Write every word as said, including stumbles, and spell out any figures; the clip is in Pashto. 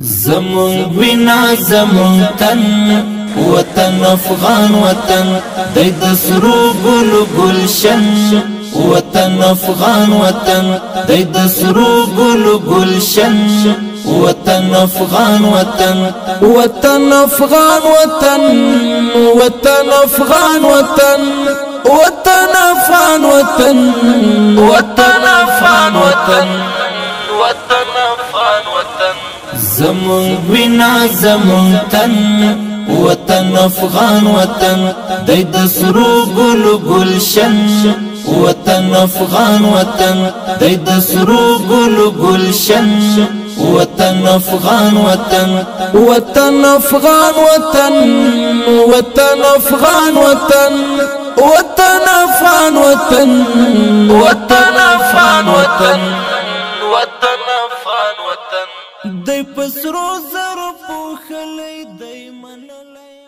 زمون بنا زمون تن وطن افغان وطن دی دسرو گل گلشن وطن افغان وطن دی دسرو گل گلشن وطن افغان وطن وطن افغان وطن وطن افغان وطن وطن افغان وطن وطن افغان وطن وطن افغان وطن زمون بنا زمون تن وطن افغان وطن دی دسرو گل گلشن وطن افغان وطن دی دسرو گل گلشن وطن افغان وطن وطن افغان وطن وطن افغان وطن وطن افغان وطن وطن افغان وطن وطن افغان وطن دی پسرو زر پوخلی دی منلی